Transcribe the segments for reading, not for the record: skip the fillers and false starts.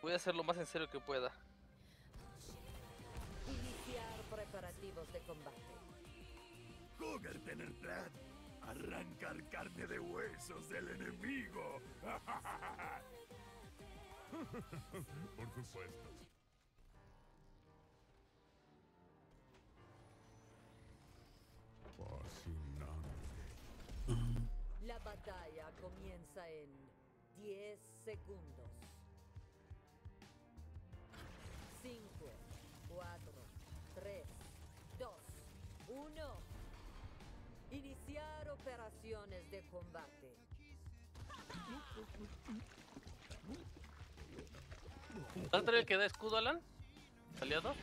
Voy a hacer lo más en serio que pueda. Iniciar preparativos de combate. Cougar tener plan. Arrancar carne de huesos del enemigo. Por supuesto. Fascinante. La batalla comienza en 10 segundos. 5, 4, 3, 2, 1. Iniciar operaciones de combate. ¿Vas a traer el que da escudo, Alan? ¿Aliado?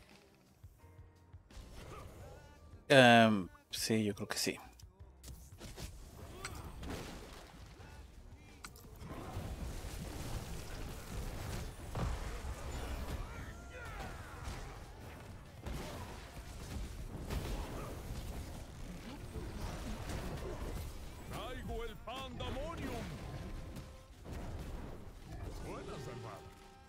Sí, yo creo que sí. Traigo el pandemonium. Buena salvada.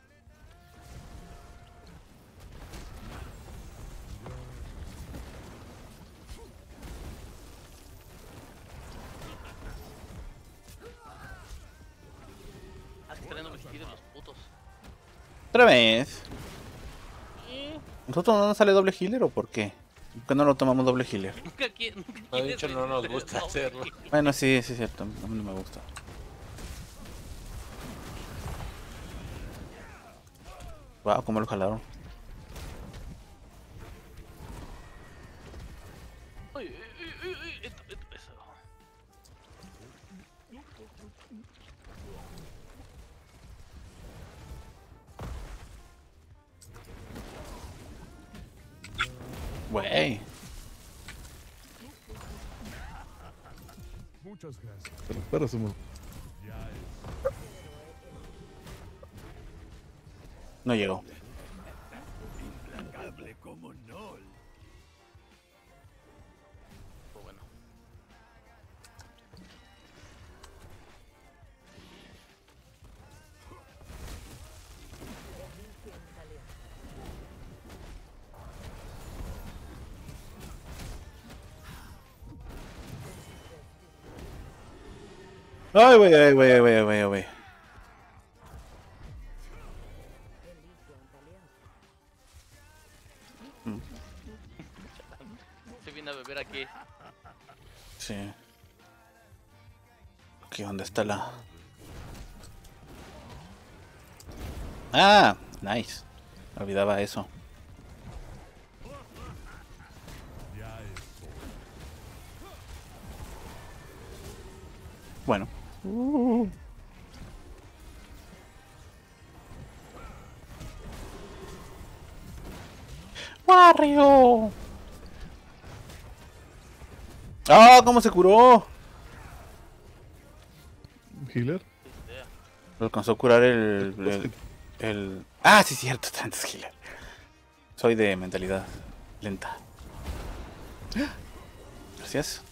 Ah, que traen doble healer los putos. Otra vez. ¿Y? ¿Nosotros no nos sale doble healer o por qué? ¿Por qué no lo tomamos doble healer? Nunca No, de quieres hecho no nos decirle gusta doble hacerlo. healer. Bueno, sí, sí es cierto. A mí no me gusta. Wow, cómo lo jalaron. Uy, uy, uy, uy, eso. Güey. Muchas gracias. Pero los perros somos. Ya es. No llegó. Implacable como Nol. Pues bueno. Eligen aliado. Ay, güey, ay, güey, ay, güey, ay, güey, ay, güey. Eligen aliado. Se viene a beber aquí. Sí. Aquí, ¿dónde está la...? Ah, nice. Me olvidaba eso. Ya es. Bueno. ¡Wario! ¡Ah! ¿Cómo se curó? Healer. Lo alcanzó a curar el... Ah, sí, cierto, tantos healer. Soy de mentalidad lenta. Gracias.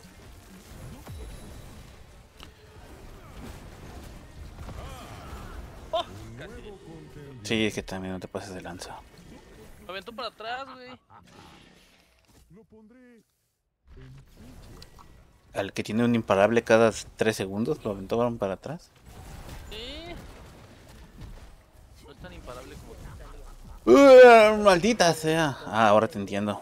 ¡Oh! Casi. Sí, es que también no te pases de lanza. Me aventó para atrás, güey. Lo pondré. Al que tiene un imparable cada 3 segundos, lo aventaron para atrás. Sí. No es tan imparable como tú. Maldita sea. Ah, ahora te entiendo.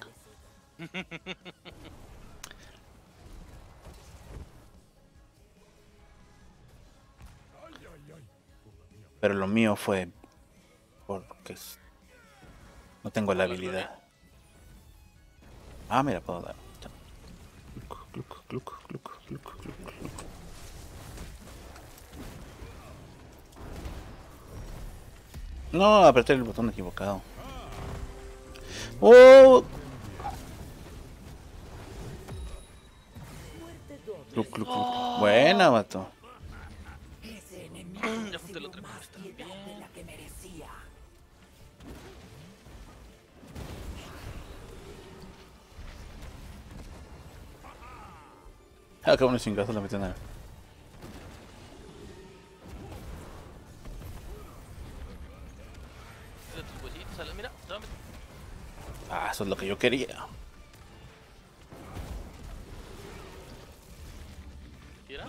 Pero lo mío fue porque no tengo la habilidad. Ah, mira, puedo dar. Cluc, cluc, cluc, cluc, cluc, cluc, cluc. No, apreté el botón equivocado. ¡Oh! Cluc, cluc, cluc. Buena, vato. Ese enemigo Ya junté la otra más cosa piedad de también. la que merecía. Ah, qué buenos chingazos la meten a... Métele tus huesitos. Mira, solamente. Ah, eso es lo que yo quería. Tira.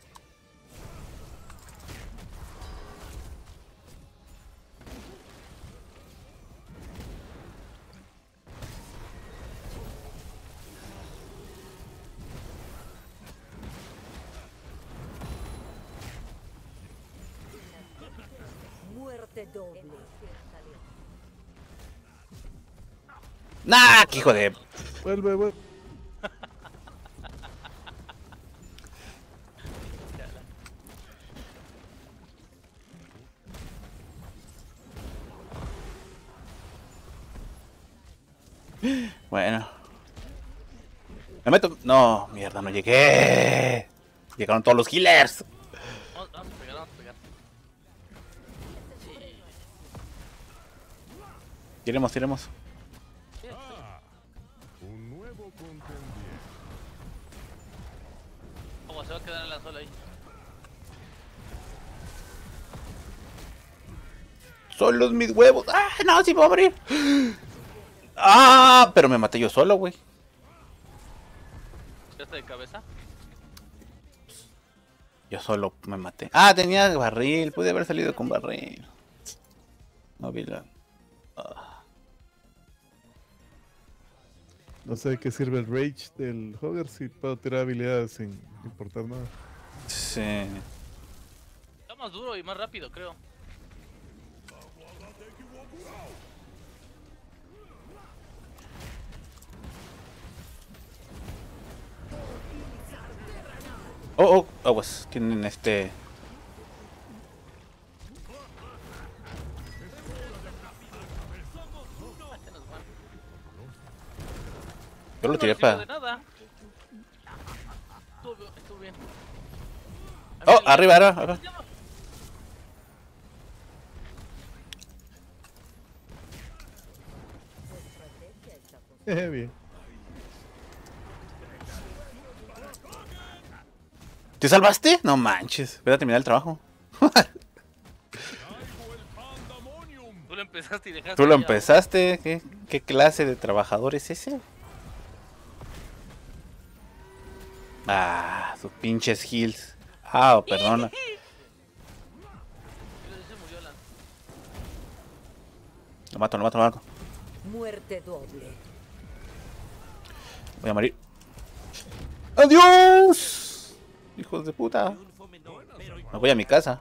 Muerte doble. ¡Nah! ¡Qué hijo de! Vuelve, vuelve. Bueno. Me meto. No, mierda, no llegué. Llegaron todos los healers. Vamos a pegar, vamos a pegar. Sí. Tiremos, tiremos. Ah, un nuevo contendiente. ¿Cómo se va a quedar en la sola ahí? Son los mis huevos. ¡Ah! No, sí me voy a morir. ¡Ah! Pero me maté yo solo, güey. ¿Ya está de cabeza? Yo solo me maté. Ah, tenía barril. Pude haber salido con barril. No vi la... No sé de qué sirve el rage del Hogger si puedo tirar habilidades sin importar nada. Sí. Está más duro y más rápido, creo. Oh, aguas. Tienen este... Yo lo tiré No sirvió para... de nada. Estuvo bien. Oh, arriba, arriba. Bien. ¿Te salvaste? No manches. Voy a terminar el trabajo. Tú lo empezaste y dejaste. ¿Tú lo ahí a- empezaste? ¿Qué clase de trabajador es ese? Ah, sus pinches heals. Ah, oh, perdona. Se murió Alan. Lo mato, lo mato, lo mato. Muerte doble. Voy a morir. ¡Adiós! Hijos de puta. Me voy a mi casa.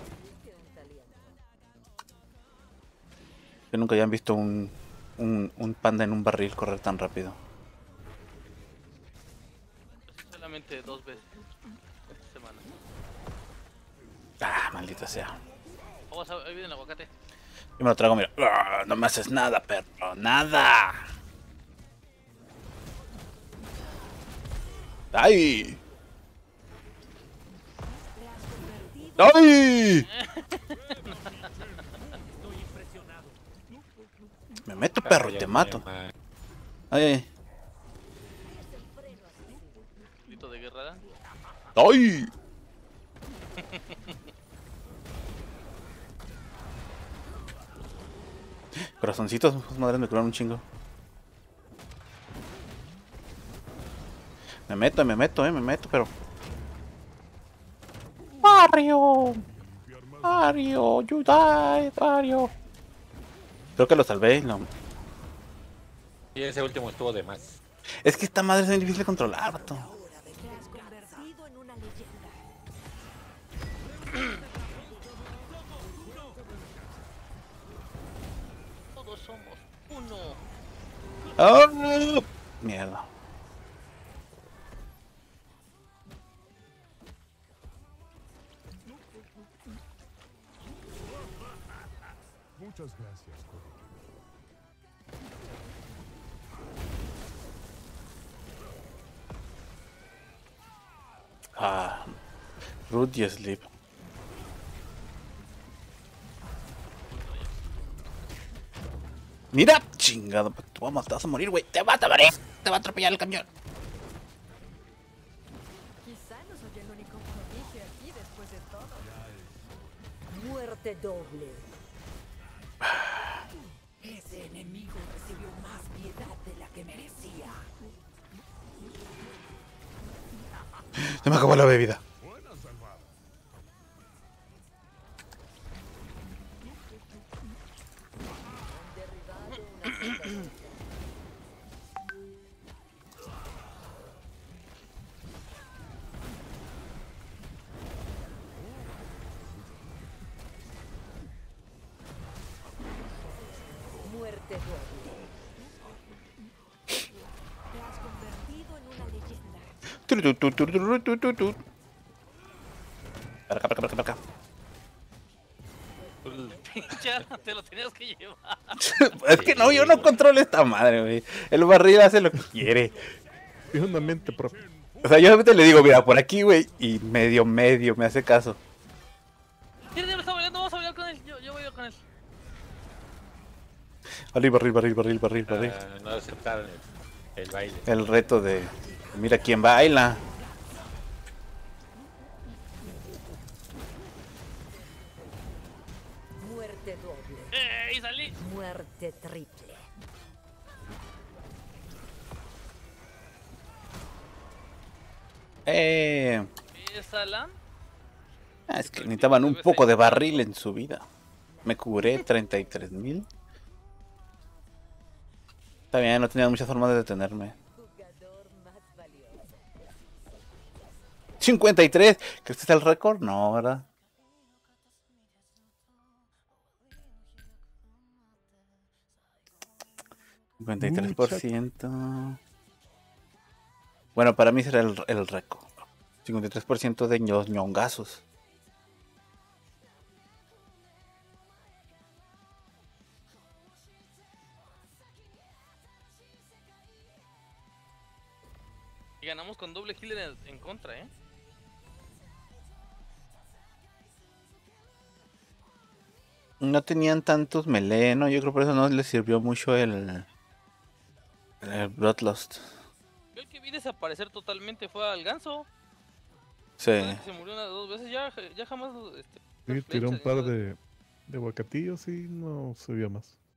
Que nunca hayan visto un panda en un barril correr tan rápido. Solamente 2 veces esta semana. Ah, maldita sea. Vamos a ahí viene el aguacate. Yo me lo trago, mira. Ah, no me haces nada, perro. ¡Nada! ¡Ay! ¡Ay! Me meto, perro, y te mato. Ay, ay. Grito de guerra. ¡Ay! Corazoncitos, esas madres me curaron un chingo. Me meto, pero... ¡Mario! ¡Mario! ¡You died, Mario! Creo que lo salvé, no. Y ese último estuvo de más. Es que esta madre es muy difícil de controlar, vato. Te has convertido en una leyenda. Todos somos uno. ¡Oh! Mierda. Muchas gracias, Hogger. Ah, Rudy Sleep. Mira, chingado, te vas a morir, güey. Te vas a morir. Te va a atropellar el camión. Quizá no soy el único prodigio aquí después de todo. Muerte doble. de la que merecía. Se me acabó la bebida. Muerte doble. Te has convertido en una leyenda. Para acá, para acá, para acá, para acá. Ya te lo tenías que llevar. Es que no, yo no controlo esta madre, güey. El barril hace lo que quiere. Es una mente propia. O sea, yo solamente le digo, mira, por aquí, güey, y medio me hace caso. Mira, me está bailando, vamos a bailar con él. Yo voy con él. Barril. No aceptaron el baile. El reto de mira quién baila. Muerte doble. Y salí. Muerte triple. ¿Esa Alan? Es que necesitaban un poco de barril en su vida. Me curé 33,000. Está bien, no tenía muchas formas de detenerme. Jugador más valioso. 53. ¿Crees que está el récord? No, ¿verdad? %. Bueno, para mí será el récord. 53% de ñongazos. Y ganamos con doble healer en contra, ¿eh? No tenían tantos melee, ¿no? Yo creo por eso no les sirvió mucho el Bloodlust. Yo el que vi desaparecer totalmente fue al ganso. Sí. Se murió una 2 veces, ya jamás... Sí, tiró un par de guacatillos y no se vio más.